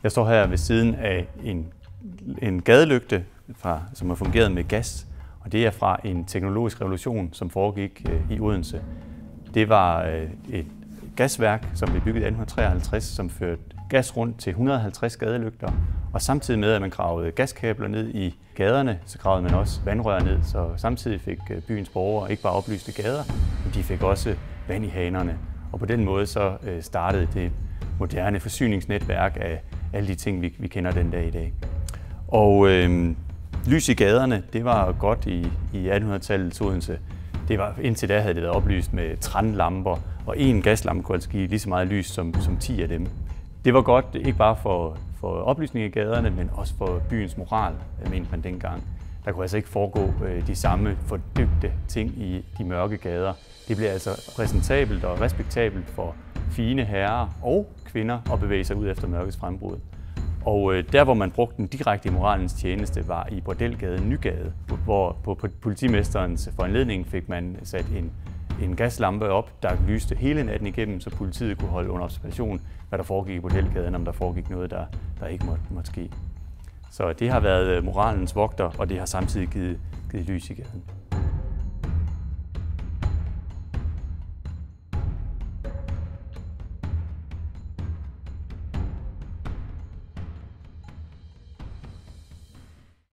Jeg står her ved siden af en gadelygte, som har fungeret med gas, og det er fra en teknologisk revolution, som foregik i Odense. Det var et gasværk, som blev bygget i 1853, som førte gas rundt til 150 gadelygter, og samtidig med, at man gravede gaskabler ned i gaderne, så gravede man også vandrør ned, så samtidig fik byens borgere ikke bare oplyste gader, men de fik også vand i hanerne. Og på den måde så startede det moderne forsyningsnetværk af alle de ting, vi kender den dag i dag. Og lys i gaderne, det var godt i 1800-tallets Odense. Indtil da havde det været oplyst med 13 lamper, og en gaslampe kunne altså give lige så meget lys som 10 af dem. Det var godt, ikke bare for oplysning i gaderne, men også for byens moral, mente man dengang. Der kunne altså ikke foregå de samme fordybte ting i de mørke gader. Det blev altså præsentabelt og respektabelt for fine herrer og kvinder at bevæge sig ud efter mørkets frembrud. Og der, hvor man brugte den direkte i moralens tjeneste, var i Bordelgade Nygade, hvor på politimesterens foranledning fik man sat en gaslampe op, der lyste hele natten igennem, så politiet kunne holde under observation, hvad der foregik i Bordelgaden, om der foregik noget, der ikke måtte ske. Så det har været moralens vogter, og det har samtidig givet lys i gaden.